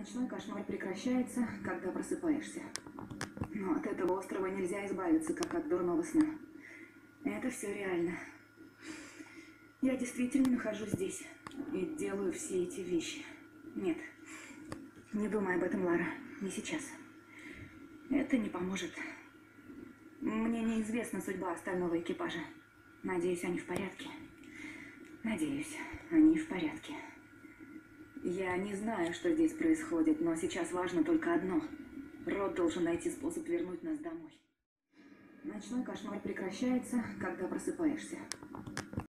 Ночной кошмар прекращается, когда просыпаешься. Но от этого острова нельзя избавиться, как от дурного сна. Это все реально. Я действительно нахожусь здесь и делаю все эти вещи. Нет, не думай об этом, Лара. Не сейчас. Это не поможет. Мне неизвестна судьба остального экипажа. Надеюсь, они в порядке. Надеюсь, они в порядке. Я не знаю, что здесь происходит, но сейчас важно только одно. Род должен найти способ вернуть нас домой. Ночной кошмар прекращается, когда просыпаешься.